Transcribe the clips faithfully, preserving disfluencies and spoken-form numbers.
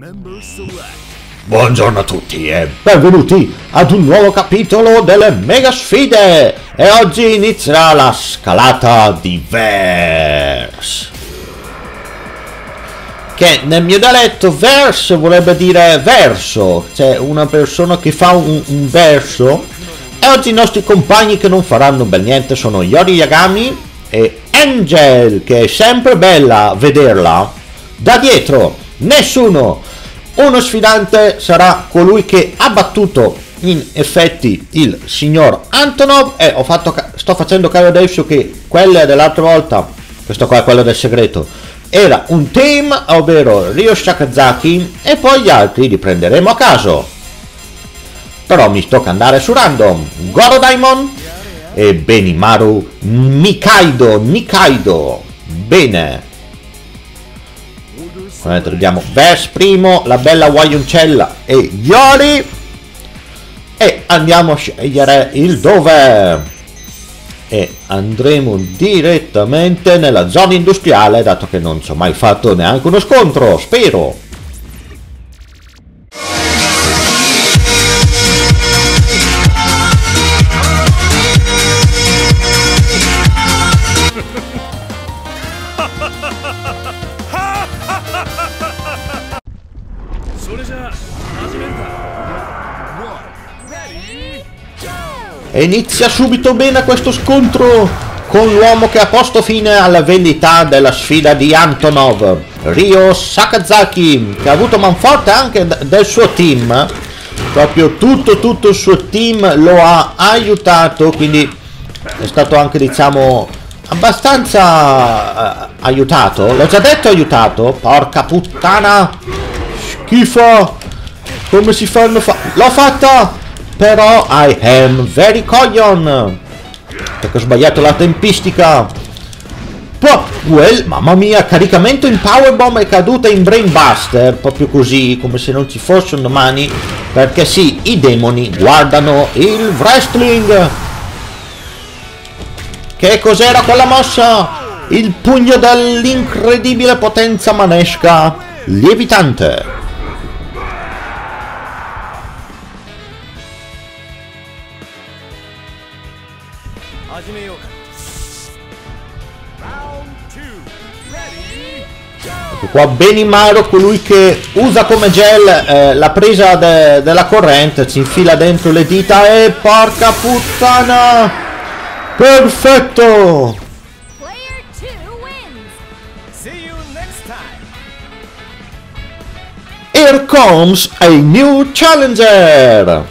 Buongiorno a tutti e benvenuti ad un nuovo capitolo delle mega sfide. E oggi inizierà la scalata di Verse, che nel mio dialetto verse vorrebbe dire verso, cioè una persona che fa un, un verso. E oggi i nostri compagni che non faranno bel niente sono Yori Yagami e Angel, che è sempre bella vederla da dietro. Nessuno. Uno sfidante sarà colui che ha battuto in effetti il signor Antonov, e ho fatto sto facendo caso adesso che quelle dell'altra volta, questo qua è quello del segreto, era un team, ovvero Ryo Sakazaki, e poi gli altri li prenderemo a caso. Però mi tocca andare su random. Goro Daimon e Benimaru Nikaido. Nikaido. Bene. Abbiamo Verse primo, la bella Guaioncella e Yori. E andiamo a scegliere il dove. E andremo direttamente nella zona industriale, dato che non ci ho mai fatto neanche uno scontro, spero. E inizia subito bene questo scontro con l'uomo che ha posto fine alla vendita della sfida di Antonov, Ryo Sakazaki, che ha avuto manforte anche del suo team. Proprio tutto tutto il suo team lo ha aiutato, quindi è stato anche, diciamo, abbastanza uh, aiutato. L'ho già detto aiutato. Porca puttana, schifo. Come si fanno fa... L'ho fatta! Però I am very coglion, perché ho sbagliato la tempistica. Poi, well, mamma mia, caricamento in powerbomb e caduta in brainbuster, proprio così, come se non ci fosse un domani. Perché sì, i demoni guardano il wrestling. Che cos'era quella mossa? Il pugno dell'incredibile potenza manesca lievitante. Ecco qua Benimaru, colui che usa come gel eh, la presa de della corrente, ci infila dentro le dita e porca puttana, perfetto. Here comes a new challenger.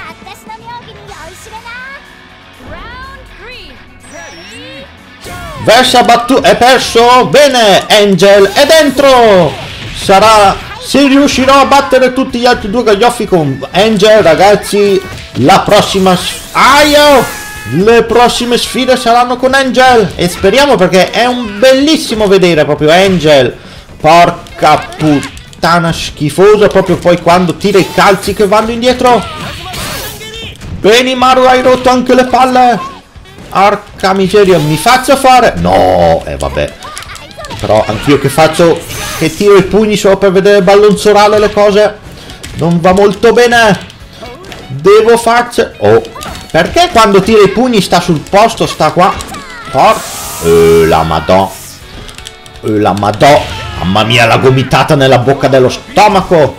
Verse ha battuto, è perso, bene, Angel è dentro, sarà, se riuscirò a battere tutti gli altri due gaglioffi con Angel, ragazzi, la prossima, aio, le prossime sfide saranno con Angel, e speriamo, perché è un bellissimo vedere proprio Angel, porca puttana schifosa, proprio poi quando tira i calci che vanno indietro. Benimaru, hai rotto anche le palle. Arca miseria, mi faccio fare? No, e eh, vabbè. Però anch'io che faccio, che tiro i pugni solo per vedere ballonzolare le cose, non va molto bene. Devo farci... Oh, perché quando tira i pugni sta sul posto, sta qua? Por... Eh, la madò. Eh, la madò. Mamma mia, la gomitata nella bocca dello stomaco.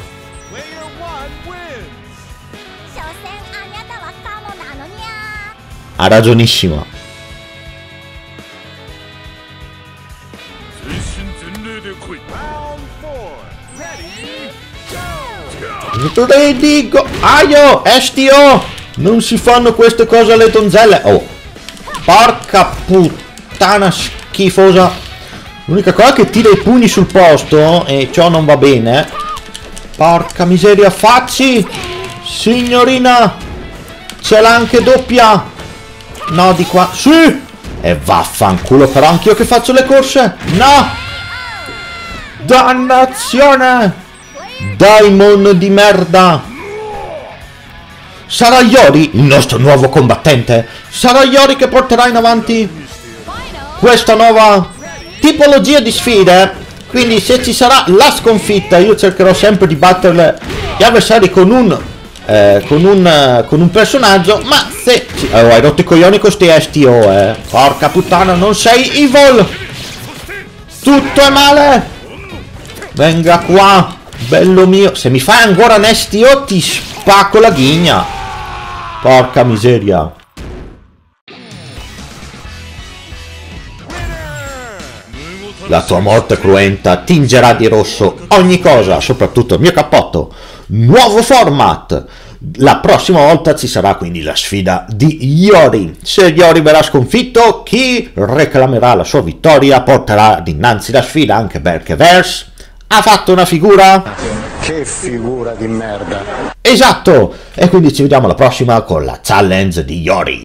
Ha ragionissima. Ready, go. Aio, estio. Non si fanno queste cose alle donzelle. Oh, porca puttana schifosa. L'unica cosa è che tira i pugni sul posto e ciò non va bene. Porca miseria, facci, signorina. Ce l'ha anche doppia. No, di qua. Sì. E vaffanculo, però anch'io che faccio le corse. No. Dannazione. Daimon di merda. Sarà Yori il nostro nuovo combattente. Sarà Yori che porterà in avanti questa nuova tipologia di sfide Quindi se ci sarà la sconfitta io cercherò sempre di battere gli avversari con un eh, con un con un personaggio, ma se oh, hai rotto i coglioni con sti S T O, eh porca puttana, non sei evil, tutto è male, venga qua bello mio, se mi fai ancora un S T O ti spacco la ghigna, porca miseria. La tua morte cruenta tingerà di rosso ogni cosa, soprattutto il mio cappotto. Nuovo format! La prossima volta ci sarà quindi la sfida di Yori. Se Yori verrà sconfitto, chi reclamerà la sua vittoria porterà dinanzi la sfida, anche perché Verse ha fatto una figura. Che figura di merda! Esatto! E quindi ci vediamo alla prossima con la challenge di Yori.